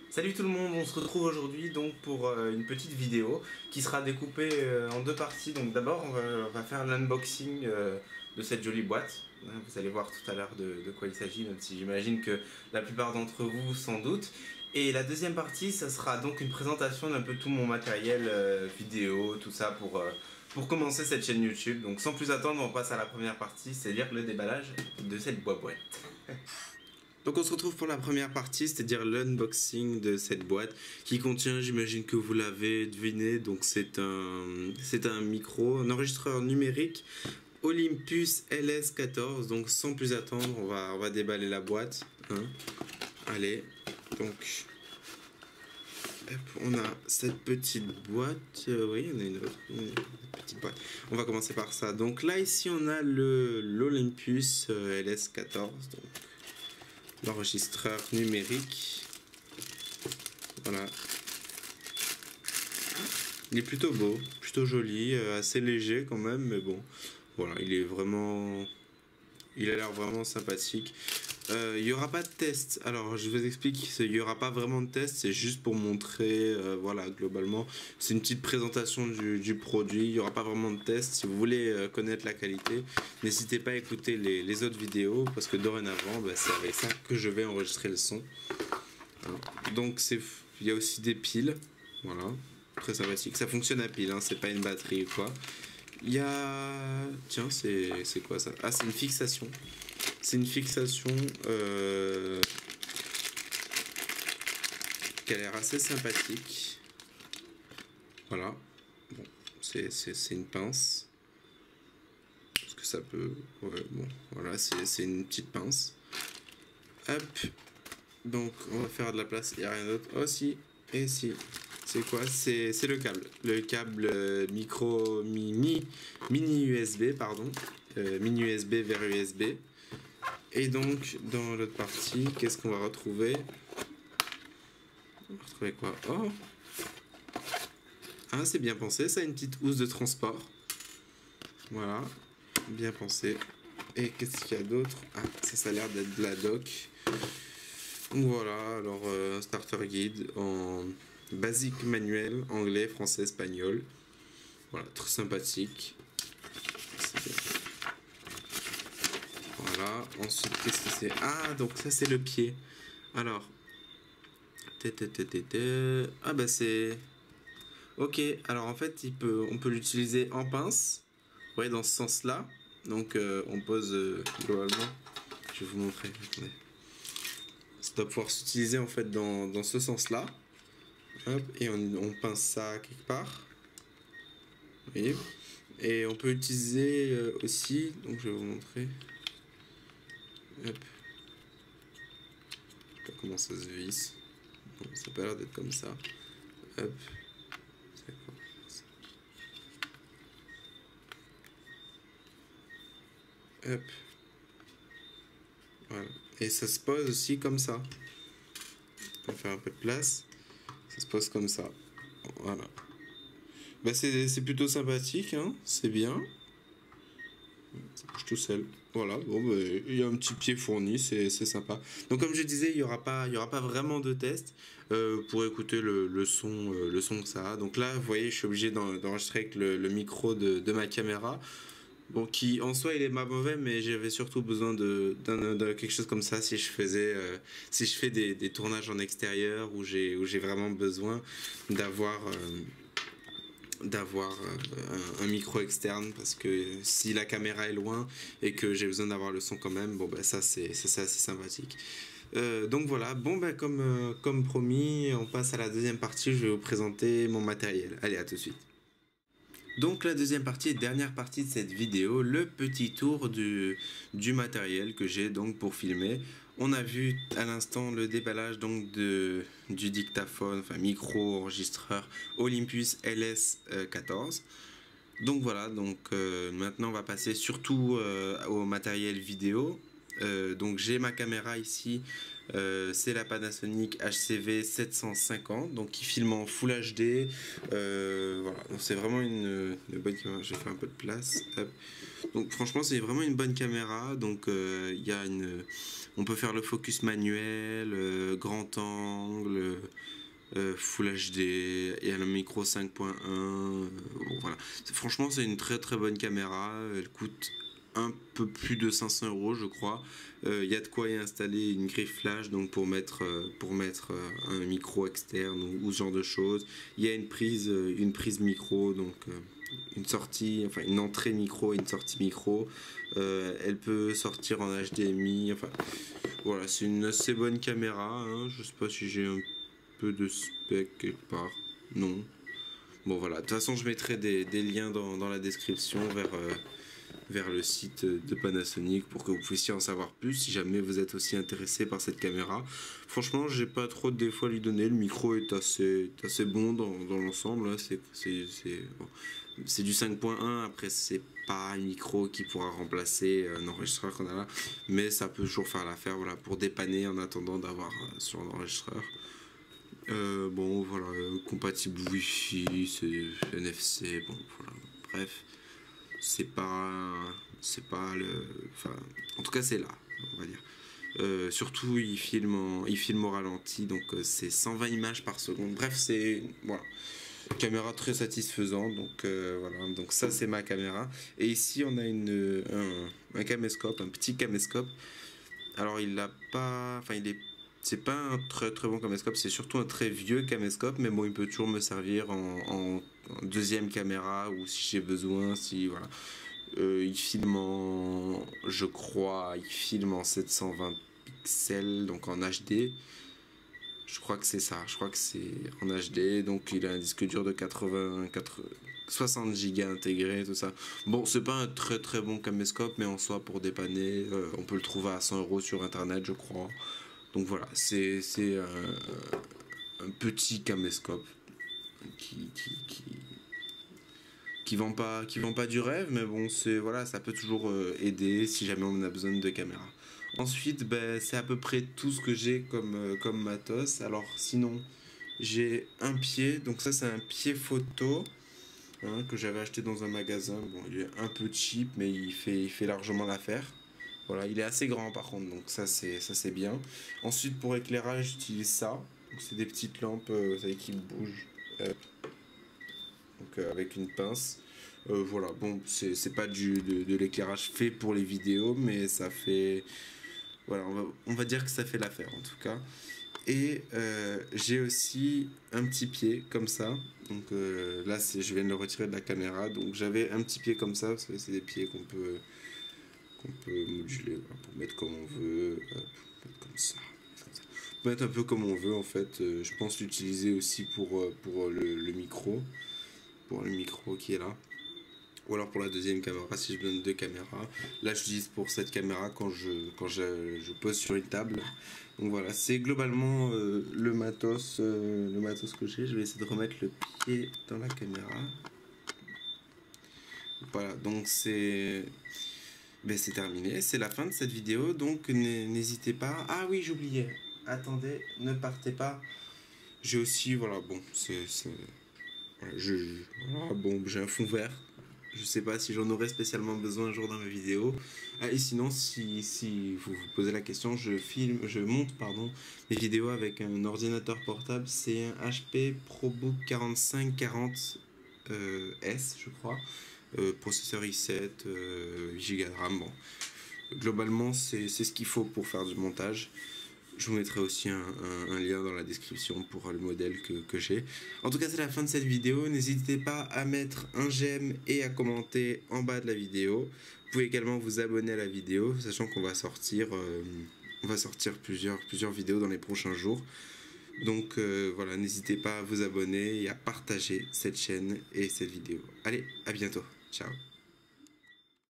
Salut tout le monde, on se retrouve aujourd'hui donc pour une petite vidéo qui sera découpée en deux parties. Donc d'abord on va faire l'unboxing de cette jolie boîte. Vous allez voir tout à l'heure de quoi il s'agit, même si j'imagine que la plupart d'entre vous s'en doutent. Et la deuxième partie, ça sera donc une présentation d'un peu tout mon matériel vidéo, tout ça pour commencer cette chaîne YouTube. Donc sans plus attendre, on passe à la première partie, c'est-à-dire le déballage de cette boîte. Donc on se retrouve pour la première partie, c'est-à-dire l'unboxing de cette boîte qui contient, j'imagine que vous l'avez deviné, donc c'est un micro, un enregistreur numérique Olympus LS14. Donc sans plus attendre, on va déballer la boîte. Hein. Allez, donc hop, on a cette petite boîte, oui, on a une petite boîte. On va commencer par ça. Donc là ici on a l'Olympus LS14. Donc l'enregistreur numérique. Voilà. Il est plutôt beau, plutôt joli, assez léger quand même, mais bon. Voilà, il a l'air vraiment sympathique. Il n'y aura pas de test. Alors, je vous explique, il n'y aura pas vraiment de test, c'est juste pour montrer, voilà, globalement, c'est une petite présentation du produit. Il n'y aura pas vraiment de test. Si vous voulez connaître la qualité, n'hésitez pas à écouter les autres vidéos, parce que dorénavant, bah, c'est avec ça que je vais enregistrer le son. Donc, il y a aussi des piles, voilà, très sympathique. Ça fonctionne à pile, hein, c'est pas une batterie ou quoi. Il y a... Tiens, c'est quoi ça? Ah, c'est une fixation. C'est une fixation qui a l'air assez sympathique. Voilà. Bon, c'est une pince. Est-ce que ça peut... Ouais, bon, voilà, c'est une petite pince. Hop. Donc, on va faire de la place. Il n'y a rien d'autre. Oh, si. Et si. C'est quoi? C'est le câble. Le câble mini USB, pardon. Mini USB vers USB. Et donc, dans l'autre partie, qu'est-ce qu'on va retrouver? On va retrouver quoi? Oh! Ah, c'est bien pensé, ça a une petite housse de transport. Voilà, bien pensé. Et qu'est-ce qu'il y a d'autre? Ah, ça a l'air d'être de la doc. Donc voilà, alors un starter guide en basique manuel, anglais, français, espagnol. Voilà, très sympathique. Voilà, ensuite qu'est-ce que c'est? Ah, donc ça c'est le pied. Alors, ah bah c'est... Ok, alors en fait on peut l'utiliser en pince. Ouais, dans ce sens-là. Donc on pose globalement. Je vais vous montrer, attendez. Ça doit pouvoir s'utiliser en fait dans ce sens-là. Hop, et on pince ça quelque part. Vous voyez? Et on peut utiliser aussi, donc je vais vous montrer. Hop. Je sais pas comment ça se visse. Bon, ça a pas l'air d'être comme ça. Hop. C'est quoi ça? Hop. Voilà. Et ça se pose aussi comme ça. On va faire un peu de place. Ça se pose comme ça. Voilà. Bah c'est plutôt sympathique, hein. C'est bien. Ça bouge tout seul. Voilà, bon, bah, il y a un petit pied fourni, c'est sympa. Donc comme je disais, il y aura pas vraiment de test pour écouter le son que ça a. Donc là, vous voyez, je suis obligé d'enregistrer avec le micro de ma caméra. Bon, qui en soi il est pas mauvais, mais j'avais surtout besoin de quelque chose comme ça si je fais des tournages en extérieur où j'ai vraiment besoin d'avoir un micro externe, parce que si la caméra est loin et que j'ai besoin d'avoir le son quand même, bon bah ça c'est assez sympathique. Donc voilà, bon bah comme promis, on passe à la deuxième partie, je vais vous présenter mon matériel. Allez, à tout de suite. Donc la deuxième partie et dernière partie de cette vidéo, le petit tour du matériel que j'ai donc pour filmer. On a vu à l'instant le déballage donc du dictaphone, enfin micro enregistreur Olympus LS14. Donc voilà, donc maintenant on va passer surtout au matériel vidéo. Donc j'ai ma caméra ici, c'est la Panasonic HCV 750, donc qui filme en Full HD. Voilà, donc c'est vraiment une bonne caméra. J'ai fait un peu de place. Hop. Donc franchement c'est vraiment une bonne caméra. Donc il y a On peut faire le focus manuel, grand angle, Full HD, et un micro 5.1. Bon, voilà. Franchement, c'est une très très bonne caméra. Elle coûte un peu plus de 500 € je crois. Il y a de quoi y installer une grille flash donc pour mettre un micro externe ou ce genre de choses. Il y a une prise micro, donc une sortie, enfin une entrée micro et une sortie micro. Elle peut sortir en HDMI. Enfin voilà, c'est une assez bonne caméra, hein. Je sais pas si j'ai un peu de spec quelque part. Non. Bon voilà, de toute façon je mettrai des liens dans la description vers le site de Panasonic pour que vous puissiez en savoir plus si jamais vous êtes aussi intéressé par cette caméra. Franchement, j'ai pas trop de défauts à lui donner. Le micro est assez bon dans l'ensemble. C'est du 5.1. Après, c'est pas un micro qui pourra remplacer un enregistreur qu'on a là, mais ça peut toujours faire l'affaire, voilà, pour dépanner en attendant d'avoir sur un enregistreur. Bon, voilà, compatible Wi-Fi, c'est NFC, bon, voilà, bref. C'est pas le, enfin, en tout cas c'est là, on va dire. Surtout il filme au ralenti, donc c'est 120 images par seconde. Bref, c'est voilà, caméra très satisfaisante. Donc voilà, donc ça c'est ma caméra. Et ici on a un caméscope, un petit caméscope. Alors il a pas, enfin c'est pas un très très bon caméscope, c'est surtout un très vieux caméscope, mais bon, il peut toujours me servir en deuxième caméra ou si j'ai besoin, si voilà. Il filme je crois, il filme en 720 pixels, donc en HD. Je crois que c'est ça, je crois que c'est en HD, donc il a un disque dur de 60 Go intégré, tout ça. Bon, c'est pas un très très bon caméscope, mais en soi, pour dépanner, on peut le trouver à 100 € sur internet, je crois. Donc voilà, c'est un petit caméscope qui vend pas du rêve, mais bon, c'est voilà, ça peut toujours aider si jamais on a besoin de caméra. Ensuite, ben, c'est à peu près tout ce que j'ai comme matos. Alors sinon, j'ai un pied, donc ça c'est un pied photo, hein, que j'avais acheté dans un magasin. Bon, il est un peu cheap, mais il fait largement l'affaire. Voilà, il est assez grand par contre, donc ça c'est bien. Ensuite, pour éclairage, j'utilise ça. C'est des petites lampes, vous savez, qui bougent. Donc avec une pince. Voilà, bon, c'est pas de l'éclairage fait pour les vidéos, mais ça fait, voilà, on va dire que ça fait l'affaire en tout cas. Et j'ai aussi un petit pied comme ça. Donc là, je viens de le retirer de la caméra. Donc j'avais un petit pied comme ça. Vous savez, c'est des pieds qu'on peut moduler, voilà, pour mettre comme on veut. Mettre comme ça. On peut mettre un peu comme on veut en fait. Je pense l'utiliser aussi pour le micro. Pour le micro qui est là. Ou alors pour la deuxième caméra si je donne deux caméras. Là j'utilise pour cette caméra quand je pose sur une table. Donc voilà, c'est globalement le matos que j'ai. Je vais essayer de remettre le pied dans la caméra. Voilà, donc c'est terminé, c'est la fin de cette vidéo. Donc n'hésitez pas. Ah oui, j'oubliais. Attendez, ne partez pas. J'ai aussi, voilà, bon, voilà, bon, j'ai un fond vert. Je sais pas si j'en aurais spécialement besoin un jour dans ma vidéo. Ah, et sinon, si vous vous posez la question, je monte mes vidéos avec un ordinateur portable. C'est un HP ProBook 4540 S, je crois. Processeur i7, 8 Go de RAM. Bon. Globalement, c'est ce qu'il faut pour faire du montage. Je vous mettrai aussi un lien dans la description pour le modèle que j'ai. En tout cas, c'est la fin de cette vidéo. N'hésitez pas à mettre un j'aime et à commenter en bas de la vidéo. Vous pouvez également vous abonner à la vidéo, sachant qu'on va sortir, plusieurs vidéos dans les prochains jours. Donc voilà, n'hésitez pas à vous abonner et à partager cette chaîne et cette vidéo. Allez, à bientôt. Ciao.